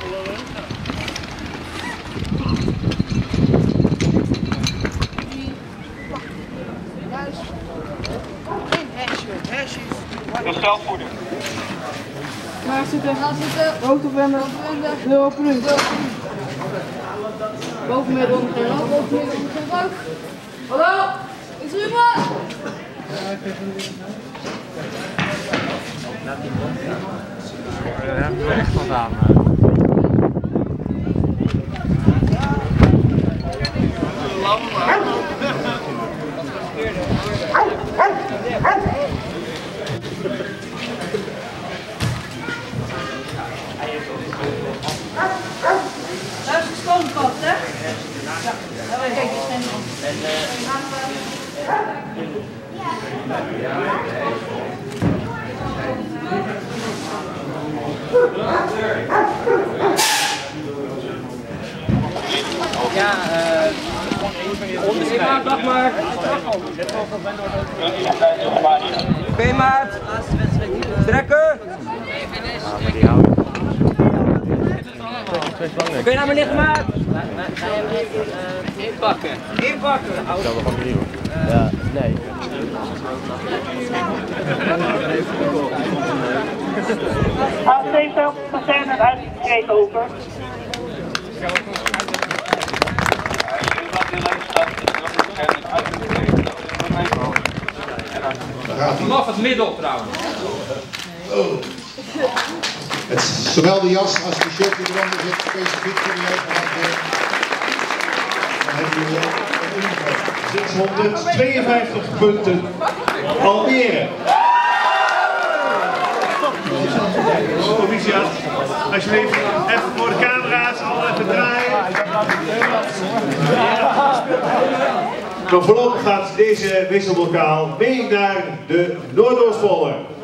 Herstelvoeding. Waar zitten? Roodvender. Lopen. Bovenmiddel, geen rook. Bovenmiddel, geen rook. Hallo? Is er iemand? Daar hebben we echt wat aan. Daar is het schoonpad, hè? Ja. Kijk, die is geen man. Ja, onderschrijven. Wacht maar. Oké, maat. Trekken. Oké, naar beneden, maat. Inpakken. Inpakken. Dat wel van hier. Ja, nee. A70% het uitgekregen over. Vanaf het middel trouwens. Zowel de jas als de shirt die eronder zit, specifiek voor de jeugd. Dan hebben we 652 punten. Almere. Proficiat, alsjeblieft, even voor de camera's, allemaal even draaien. Maar voorlopig gaat deze wisselbokaal mee naar de Noordoostpolder.